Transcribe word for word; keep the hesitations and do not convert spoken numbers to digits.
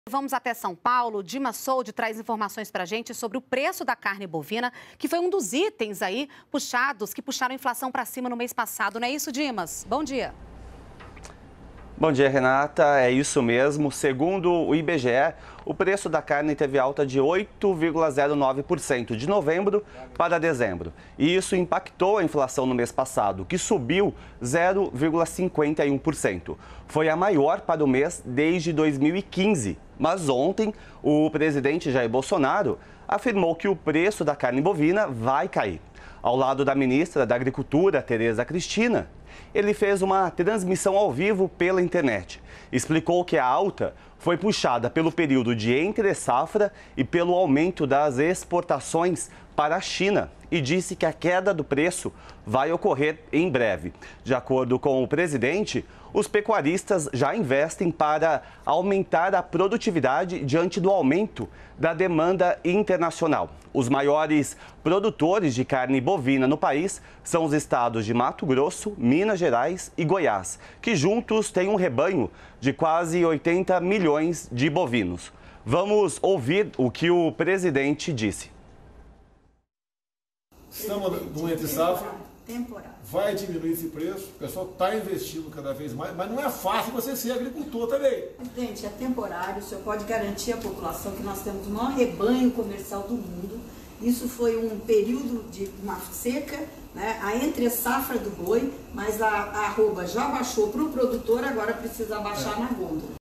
Vamos até São Paulo. Dima Soldi traz informações para a gente sobre o preço da carne bovina, que foi um dos itens aí puxados, que puxaram a inflação para cima no mês passado. Não é isso, Dimas? Bom dia. Bom dia, Renata. É isso mesmo. Segundo o I B G E, o preço da carne teve alta de oito vírgula zero nove por cento de novembro para dezembro. E isso impactou a inflação no mês passado, que subiu zero vírgula cinquenta e um por cento. Foi a maior para o mês desde dois mil e quinze. Mas ontem, o presidente Jair Bolsonaro afirmou que o preço da carne bovina vai cair. Ao lado da ministra da Agricultura, Tereza Cristina, ele fez uma transmissão ao vivo pela internet. Explicou que a alta foi puxada pelo período de entre-safra e pelo aumento das exportações para a China e disse que a queda do preço vai ocorrer em breve. De acordo com o presidente, os pecuaristas já investem para aumentar a produtividade diante do aumento da demanda internacional. Os maiores produtores de carne bovina no país são os estados de Mato Grosso, Minas Gerais e Goiás, que juntos têm um rebanho de quase oitenta milhões de bovinos. Vamos ouvir o que o presidente disse. Estamos no entre-safra, vai diminuir esse preço, o pessoal está investindo cada vez mais, mas não é fácil você ser agricultor também. Presidente, é temporário, o senhor pode garantir à população que nós temos o maior rebanho comercial do mundo. Isso foi um período de uma seca, né, a entre-safra do boi, mas a, a arroba já baixou para o produtor, agora precisa baixar é. na gôndola.